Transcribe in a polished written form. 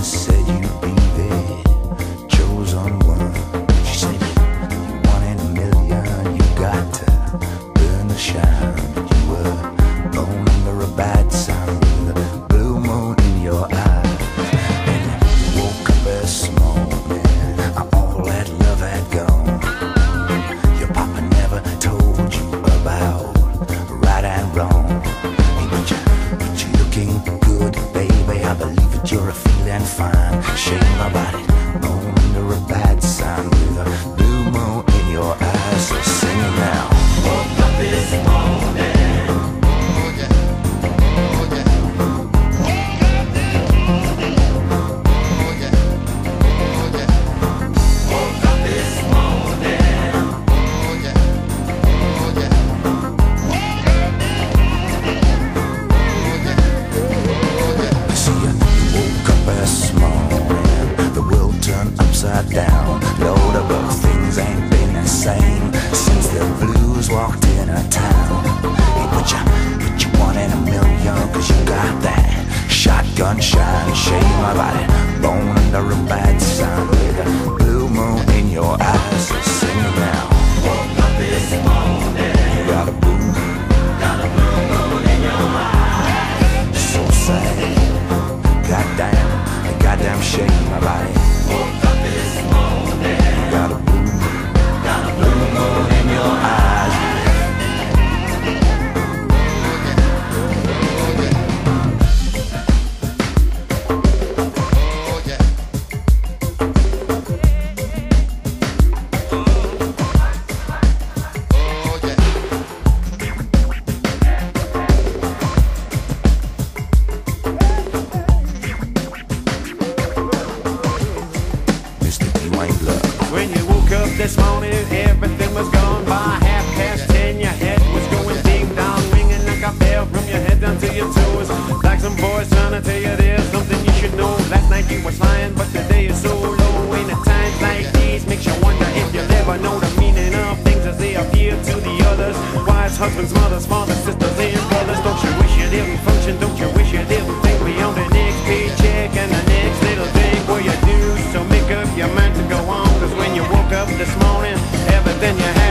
said you'd be there, chosen one. She said you one in a million, you got to burn the shine. You were born under a bad sun with a blue moon in your eyes. And you woke up this morning, all that love had gone. Your papa never told you about right and wrong. But you're looking good, baby, I believe that you're feeling fine. Shame about it, born under a bad sign with a blue moon in your eyes. So sing it now. Woke up this morning. Down, load up, but things ain't been the same since the blues walked in a town. Hey, but you one in a million, cause you got that shotgun shine. Shame about it, born under a bad sign with a blue moon in your eyes. So sing it now. Woke up this morning, you got a blue moon in your eyes. So sad, goddamn shame about it. Got a blue moon in your eyes. When you woke up this morning, everything was gone. By 10:30, your head was going ding dong, ringing like a bell from your head down to your toes. Like some boys trying to tell you there's something you should know. Last night you was flying, but today is so low. And at times like these makes you wonder if you'll ever know the meaning of things as they appear to the others. Wives, husbands, mothers, fathers, sisters, and brothers. Don't you wish you didn't function? Don't you wish you didn't think beyond the next paycheck and the next little thing? Well, you do, so make up your mind to go on. Cause when you woke up this morning, everything you had